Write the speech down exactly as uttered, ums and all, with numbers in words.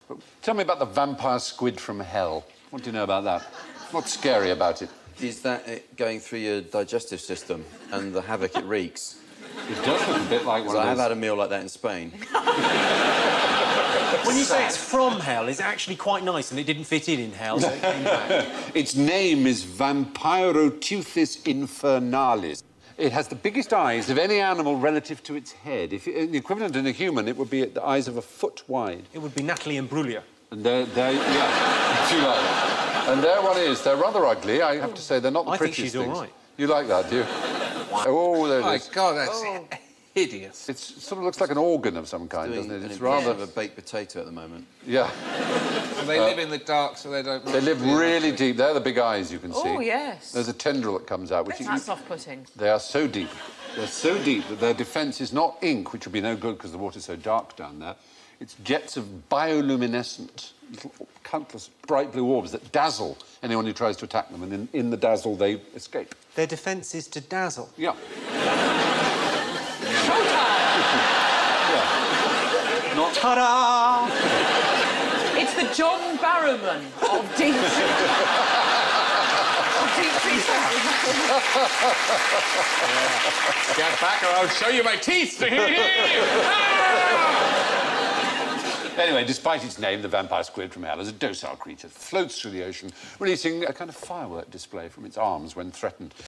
Tell me about the vampire squid from hell. What do you know about that? What's scary about it? Is that it going through your digestive system and the havoc it wreaks? It does look a bit like one of those... I have had a meal like that in Spain. When you say it's from hell, it's actually quite nice and it didn't fit in in hell, so it came back. Its name is Vampiroteuthis infernalis. It has the biggest eyes of any animal relative to its head. If it, the equivalent in a human, it would be at the eyes of a foot wide. It would be Natalie Imbruglia. And they're, they're yeah, if you like. And there one is. They're rather ugly, I have to say. They're not the I think prettiest she's things. all right. You like that, do you? Oh, there it My is. God, that's Oh. hideous. It sort of looks like an organ of some kind, Doing doesn't it? an It's impression rather... of a baked potato at the moment. Yeah. And they uh, live in the dark, so they don't... They live really deep. They're the big eyes, you can see. Oh, yes. There's a tendril that comes out, which... That's off-putting. They are so deep. They're so deep that their defence is not ink, which would be no good because the water's so dark down there. It's jets of bioluminescent, little, countless bright blue orbs that dazzle anyone who tries to attack them, and in, in the dazzle, they escape. Their defence is to dazzle? Yeah. Showtime! Yeah. Not... Ta-da! It's the John Barrowman of deep sea. of deep sea travel. Yeah. Get back or I'll show you my teeth! Anyway, despite its name, the vampire squid from hell is a docile creature that floats through the ocean, releasing a kind of firework display from its arms when threatened.